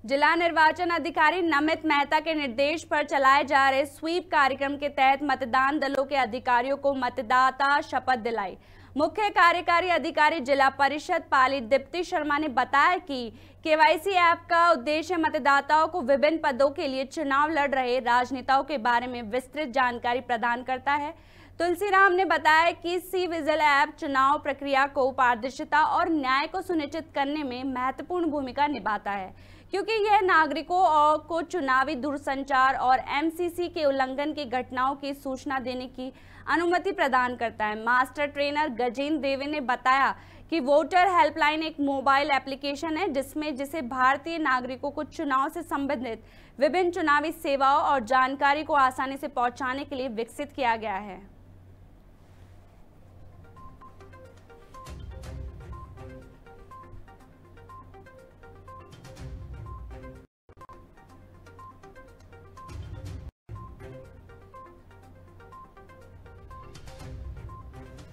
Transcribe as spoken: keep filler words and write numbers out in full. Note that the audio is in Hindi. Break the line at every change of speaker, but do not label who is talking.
जिला निर्वाचन अधिकारी नमित मेहता के निर्देश पर चलाए जा रहे स्वीप कार्यक्रम के तहत मतदान दलों के अधिकारियों को मतदाता शपथ दिलाई। मुख्य कार्यकारी अधिकारी जिला परिषद पाली दीप्ति शर्मा ने बताया कि केवाईसी ऐप का उद्देश्य मतदाताओं को विभिन्न पदों के लिए चुनाव लड़ रहे राजनेताओं के बारे में विस्तृत जानकारी प्रदान करता है। तुलसीराम ने बताया कि सी विजिल ऐप चुनाव प्रक्रिया को पारदर्शिता और न्याय को सुनिश्चित करने में महत्वपूर्ण भूमिका निभाता है, क्योंकि यह नागरिकों को चुनावी दूरसंचार और एम सी सी के उल्लंघन की घटनाओं की सूचना देने की अनुमति प्रदान करता है। मास्टर ट्रेनर गजेंद्र देवे ने बताया कि वोटर हेल्पलाइन एक मोबाइल एप्लीकेशन है जिसमें जिसे भारतीय नागरिकों को चुनाव से संबंधित विभिन्न चुनावी सेवाओं और जानकारी को आसानी से पहुंचाने के लिए विकसित किया गया है।